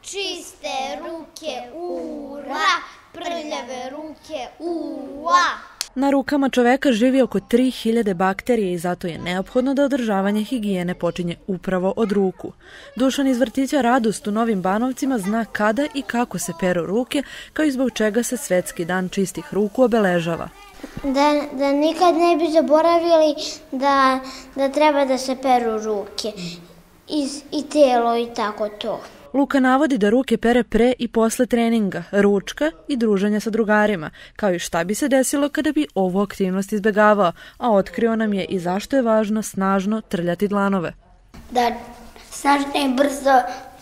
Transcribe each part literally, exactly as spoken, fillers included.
čiste ruke, ura, prljave ruke, ua. Na rukama čoveka živi oko tri hiljade bakterije i zato je neophodno da održavanje higijene počinje upravo od ruku. Dušan iz vrtića Radost u Novim Banovcima zna kada i kako se peru ruke, kao i zbog čega se Svetski dan čistih ruku obeležava. Da, da nikad ne bi zaboravili da, da treba da se peru ruke i, i telo i tako to. Luka navodi da ruke pere pre i posle treninga, ručka i druženja sa drugarima, kao i šta bi se desilo kada bi ovu aktivnost izbegavao, a otkrio nam je i zašto je važno snažno trljati dlanove. Da snažno i brzo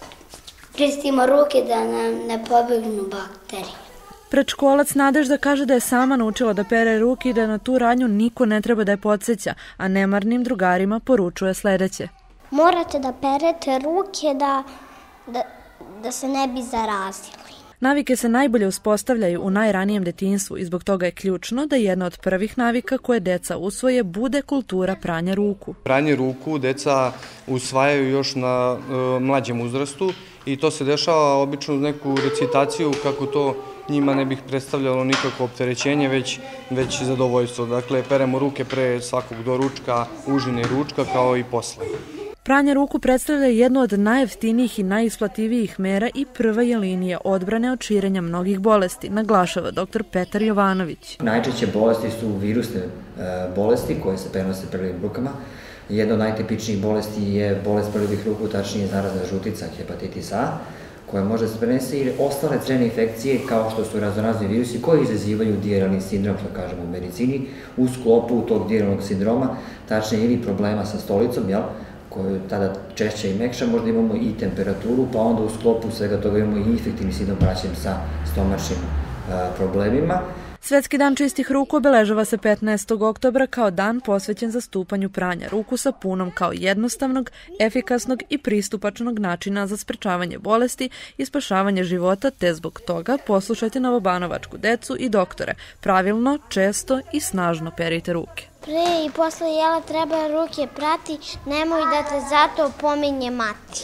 čistimo ruke da nam ne pobegnu bakterije. Predškolac Nadežda kaže da je sama naučila da pere ruke i da na tu radnju niko ne treba da je podsjeća, a nemarnim drugarima poručuje sledeće. Morate da perete ruke da, da, da se ne bi zarazili. Navike se najbolje uspostavljaju u najranijem detinjstvu i zbog toga je ključno da jedna od prvih navika koje deca usvoje bude kultura pranja ruku. Pranje ruku deca usvajaju još na e, mlađem uzrastu i to se dešava obično uz neku recitaciju kako to njima ne bih predstavljalo nikakvo opterećenje, već, već zadovoljstvo. Dakle, peremo ruke pre svakog doručka, užine i ručka kao i posle. Pranje ruku predstavlja jednu od najjeftinijih i najisplativijih mera i prva je linija odbrane od širenja mnogih bolesti, naglašava doktor Petar Jovanović. Najčešće bolesti su virusne bolesti koje se prenose prljavim rukama. Jedna od najtipičnijih bolesti je bolest prljavih ruku, tačnije zarazna žutica, hepatitis A, koja može se prenesti i ostale crevne infekcije kao što su raznorazni virusi koji izazivaju dijaralni sindrom, što kažemo u medicini, u sklopu tog dijaralnog sindroma, tačnije ili problema sa stolicom, jel, koju tada češće i mekša, možda imamo i temperaturu, pa onda u sklopu svega toga imamo i infektivni sindrom praćen sa stomačnim problemima. Svetski dan čistih ruku obeležava se petnaestog oktobra kao dan posvećen zastupanju pranja ruku sapunom kao jednostavnog, efikasnog i pristupačnog načina za sprečavanje bolesti i spašavanje života, te zbog toga poslušajte novobanovačku decu i doktore. Pravilno, često i snažno perite ruke. Pre i posle jela treba ruke prati, nemoj da te zato pominje mati.